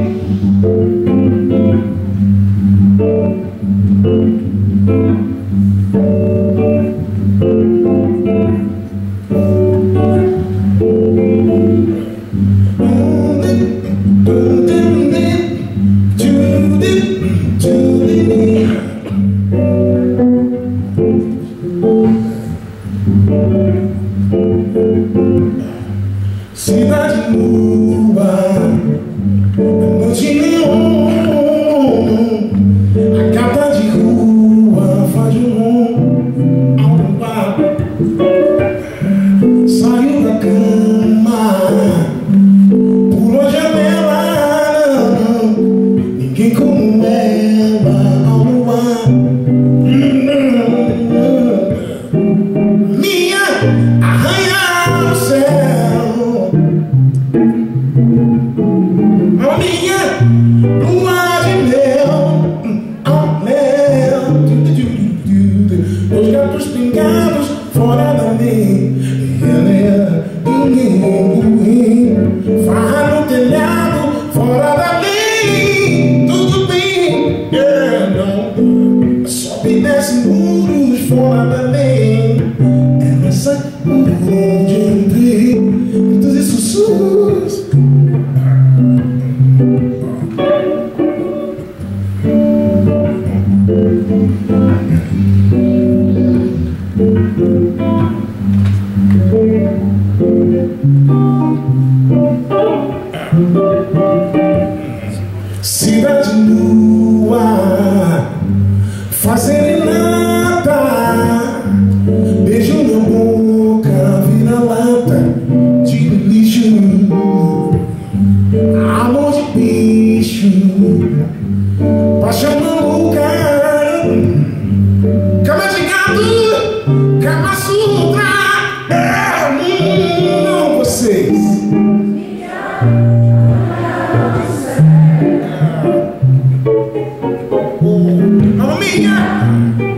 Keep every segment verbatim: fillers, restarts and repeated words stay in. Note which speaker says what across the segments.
Speaker 1: Cidade nua, noite neon, a gata de rua faz um ao bar. Saiu da cama, pulou a janela, ninguém como ela ao luar. Minha arranha no céu, a minha lua de mel, oh, mel. Os gatos pingados fora da lei, farra no telhado fora da lei. Tudo bem, yeah, não. Sobe e desce muros fora da lei. Ela sai por onde entrei, gritos e sussurros. Cidade nua, faz serenata, beijo na boca, vira lata de lixo, amor de bicho, paixão maluca, cama de gato, cama sutra. É, não vocês. Mamma mia!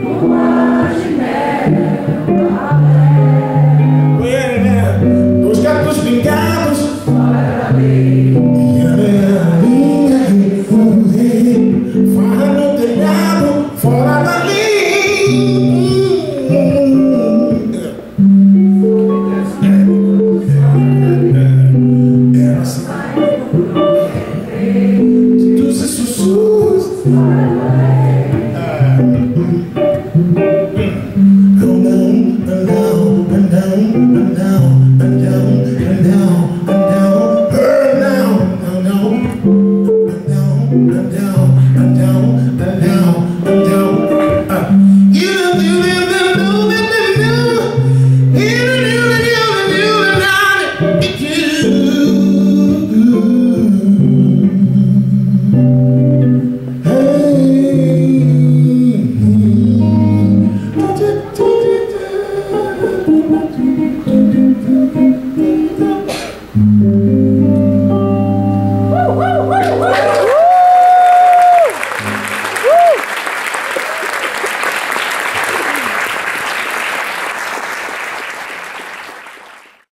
Speaker 1: Os gatos pingados fora da lei, farra no telhado fora da lei. Dos sussurros.